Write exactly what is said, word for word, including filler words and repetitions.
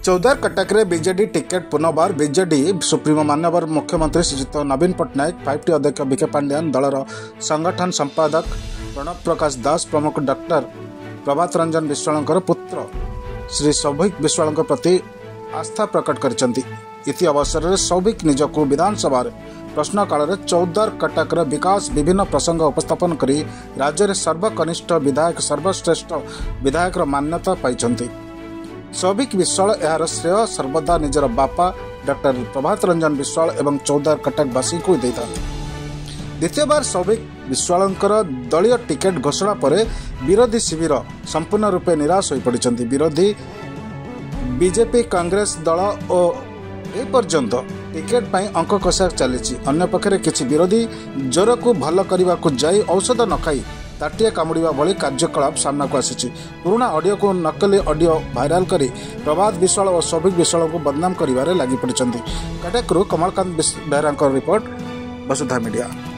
चौदार कटक रे बीजेडी टिकेट पुनर्बार बीजेडी सुप्रीमो मान्यवर मुख्यमंत्री श्रीजुत नवीन पट्टनायक फाइव टी अध्यक्ष विके पांड्यान दलर संगठन संपादक प्रणव प्रकाश दास प्रमुख डॉक्टर प्रभात रंजन विश्वाल पुत्र श्री सौभिक विश्वाल प्रति आस्था प्रकट करछंती। इति अवसर में सौभिक निजको विधानसभा प्रश्न काल में चौदार कटक विकास विभिन्न प्रसंग उपस्थापन करी राज्य में सर्वकनिष्ठ विधायक सर्वश्रेष्ठ विधायक मान्यता पाई। सौभिक विश्वाल यार श्रेय सर्वदा निजर बापा डॉक्टर प्रभात रंजन विश्वाल एवं चौदार कटकवासी को देता। द्वितीय बार सौभिक विश्वाल दलीय टिकेट घोषणा पर विरोधी शिविर संपूर्ण रूपे निराश हो पड़ी। विरोधी बीजेपी कांग्रेस दल और ए पर्यंत टिकेट पाई अंक कषा चली। अन्य पक्षरे किछि विरोधी ज्वर को भल करने को जाई औषध न खाई ताटिया कामुड़ा भली कार्यकलाप सामना को आसी। पुराना ऑडियो को नकली ऑडियो भाइराल करी प्रभात विश्वाल और सौभिक विश्वाल को बदनाम करिवारे लागि पड़िछन्ती। कटकरू कमलकांत बेहरा रिपोर्ट, वसुधा मीडिया।